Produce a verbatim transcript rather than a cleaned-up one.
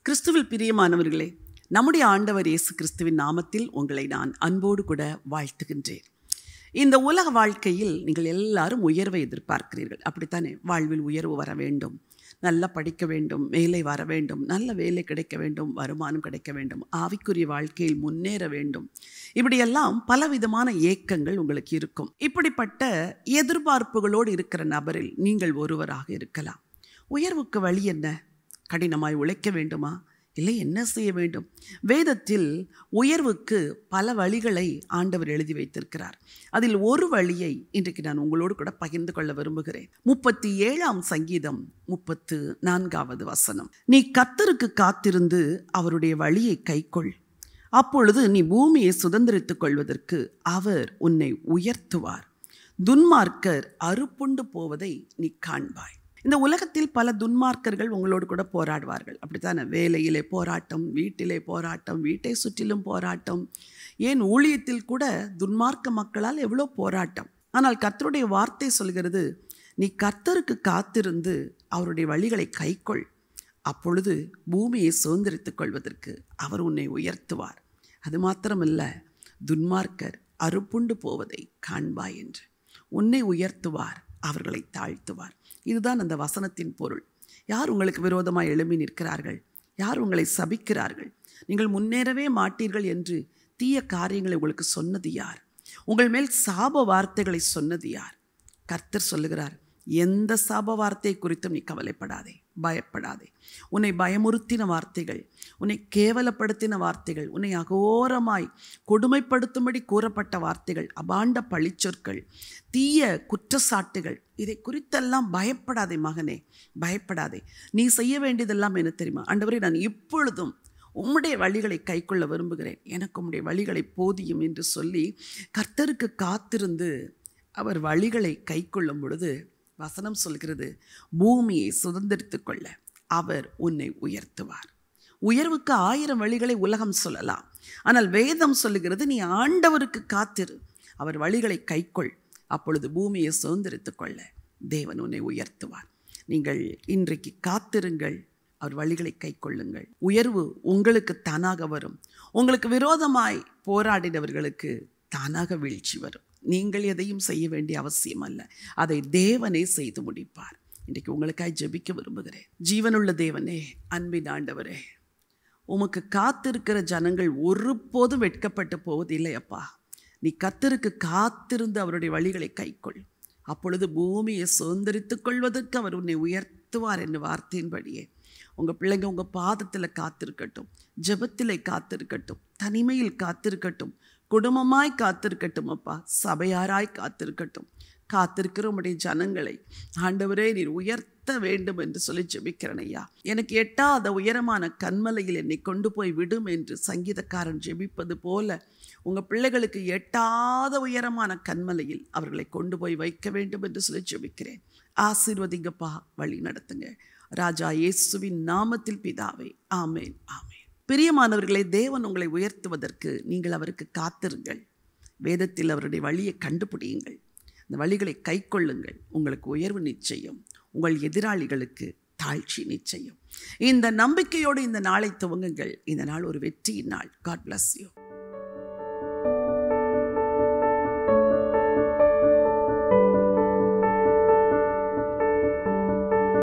கிறிஸ்துவில் பிரியமானவர்களே, நம்முடைய ஆண்டவர் இயேசு கிறிஸ்துவின் நாமத்தில் உங்களை நான் அன்போடு கூட வாழ்த்துகின்றேன். இந்த உலக வாழ்க்கையில் நீங்கள் எல்லாரும் உயர்வை எதிர்பார்க்கிறீர்கள், அப்படித்தானே? வாழ்வில் உயர்வு வர வேண்டும், நல்லா படிக்க வேண்டும், வேலை வர வேண்டும், நல்ல வேலை கிடைக்க வேண்டும், வருமானம் கிடைக்க வேண்டும், ஆவிக்குரிய வாழ்க்கையில் முன்னேற வேண்டும். இப்படியெல்லாம் பலவிதமான ஏக்கங்கள் உங்களுக்கு இருக்கும். இப்படிப்பட்ட எதிர்பார்ப்புகளோடு இருக்கிற நபரில் நீங்கள் ஒருவராக இருக்கலாம். உயர்வுக்கு வழி என்ன? கடினமாய் உழைக்க வேண்டுமா? இல்லை, என்ன செய்ய வேண்டும்? வேதத்தில் உயர்வுக்கு பல வழிகளை ஆண்டவர் எழுதி வைத்திருக்கிறார். அதில் ஒரு வழியை இன்றைக்கு நான் உங்களோடு கூட பகிர்ந்து கொள்ள விரும்புகிறேன். முப்பத்தி ஏழாம் சங்கீதம் முப்பத்து நான்காவது வசனம். நீ கர்த்தருக்கு காத்திருந்து அவருடைய வழியை கைக்கொள், அப்பொழுது நீ பூமியை சுதந்திரித்துக் கொள்வதற்கு அவர் உன்னை உயர்த்துவார். துன்மார்க்கர் அறுப்புண்டு போவதை நீ காண்பாய். இந்த உலகத்தில் பல துன்மார்க்கர்கள் உங்களோடு கூட போராடுவார்கள், அப்படித்தானே? வேலையிலே போராட்டம், வீட்டிலே போராட்டம், வீட்டை சுற்றிலும் போராட்டம், ஏன் ஊழியத்தில் கூட துன்மார்க்க மக்களால் எவ்வளோ போராட்டம். ஆனால் கர்த்தருடைய வார்த்தை சொல்கிறது, நீ கர்த்தருக்கு காத்திருந்து அவருடைய வழிகளை கைக்கொள், அப்பொழுது பூமியை சுதந்திரித்துக் கொள்வதற்கு அவர் உன்னை உயர்த்துவார். அது மாத்திரமல்ல, துன்மார்க்கர் அறுப்புண்டு போவதை காண்பாய் என்று. உன்னை உயர்த்துவார், அவர்களை தாழ்த்துவார். இதுதான் அந்த வசனத்தின் பொருள். யார் உங்களுக்கு விரோதமாக எழும்பி நிற்கிறார்கள்? யார் உங்களை சபிக்கிறார்கள்? நீங்கள் முன்னேறவே மாட்டீர்கள் என்று தீய காரியங்களை உங்களுக்கு சொன்னது யார்? உங்கள் மேல் சாப வார்த்தைகளை சொன்னது யார்? கர்த்தர் சொல்லுகிறார், எந்த சாப வார்த்தை குறித்தும் நீ கவலைப்படாதே, பயப்படாதே. உன்னை பயமுறுத்தின வார்த்தைகள், உன்னை கேவலப்படுத்தின வார்த்தைகள், உன்னை அகோரமாய் கொடுமைப்படுத்தும்படி கூறப்பட்ட வார்த்தைகள், அபாண்ட பழிச்சொற்கள், தீய குற்றச்சாட்டுகள், இதை குறித்தெல்லாம் பயப்படாதே மகனே, பயப்படாதே. நீ செய்ய வேண்டியதெல்லாம் என்ன தெரியுமா? ஆண்டவரே, நான் இப்பொழுதும் உம்முடைய வழிகளை கைக்கொள்ள விரும்புகிறேன், எனக்கு உம்முடைய வழிகளை போதியும் என்று சொல்லி கர்த்தருக்கு காத்திருந்து அவர் வழிகளை கைக்கொள்ளும் பொழுது வசனம் சொல்கிறது, பூமியை சுதந்திரித்துக் கொள்ள அவர் உன்னை உயர்த்துவார். உயர்வுக்கு ஆயிரம் வழிகளை உலகம் சொல்லலாம், ஆனால் வேதம் சொல்லுகிறது, நீ ஆண்டவருக்கு காத்திரு, அவர் வழிகளை கைக்கொள், அப்பொழுது பூமியை சுதந்திரித்துக் கொள்ள தேவன் உன்னை உயர்த்துவார். நீங்கள் இன்றைக்கு காத்திருங்கள், அவர் வழிகளை கைக்கொள்ளுங்கள். உயர்வு உங்களுக்கு தானாக வரும். உங்களுக்கு விரோதமாய் போராடினவர்களுக்கு தானாக வீழ்ச்சி வரும். நீங்கள் எதையும் செய்ய வேண்டிய அவசியம் அல்ல, அதை தேவனே செய்து முடிப்பார். இன்றைக்கு உங்களுக்காய் ஜெபிக்க விரும்புகிறேன். ஜீவனுள்ள தேவனே, அன்பின் ஆண்டவரே, உமக்கு காத்திருக்கிற ஜனங்கள் ஒருபோதும் வெட்கப்பட்டு போவதில்லை அப்பா. நீ கர்த்தருக்கு காத்திருந்து அவருடைய வழிகளை கைக்கொள், அப்பொழுது பூமியை சுதந்திரித்துக் கொள்வதற்கு அவர் உன்னை உயர்த்துவார் என்று வார்த்தையின்படியே உங்கள் பிள்ளைங்க உங்கள் பாதத்தில் காத்திருக்கட்டும், ஜெபத்திலே காத்திருக்கட்டும், தனிமையில் காத்திருக்கட்டும், குடும்பமாய் காத்திருக்கட்டும் அப்பா, சபையாராய் காத்திருக்கட்டும். காத்திருக்கிற உம்முடைய ஜனங்களை ஆண்டவரே நீர் உயர்த்த வேண்டும் என்று சொல்லி ஜெபிக்கிறேன் ஐயா. எனக்கு எட்டாத உயரமான கன்மலையில் என்னை கொண்டு போய் விடும் என்று சங்கீதக்காரன் ஜெபிப்பது போல உங்கள் பிள்ளைகளுக்கு எட்டாத உயரமான கன்மலையில் அவர்களை கொண்டு போய் வைக்க வேண்டும் என்று சொல்லி ஜெபிக்கிறேன். ஆசீர்வதிங்கப்பா, வழி நடத்துங்க. ராஜா இயேசுவின் நாமத்தில் பிதாவே, ஆமேன், ஆமேன். பிரியமானவர்களே, தேவன் உங்களை உயர்த்துவதற்கு நீங்கள் அவருக்கு காத்திருங்கள். வேதத்தில் அவருடைய வழியை கண்டுபிடியுங்கள், அந்த வழிகளை கைக்கொள்ளுங்கள். உங்களுக்கு உயர்வு நிச்சயம், உங்கள் எதிராளிகளுக்கு தாழ்ச்சி நிச்சயம். இந்த நம்பிக்கையோடு இந்த நாளை துவங்குங்கள். இந்த நாள் ஒரு வெற்றியின் நாள். God bless you.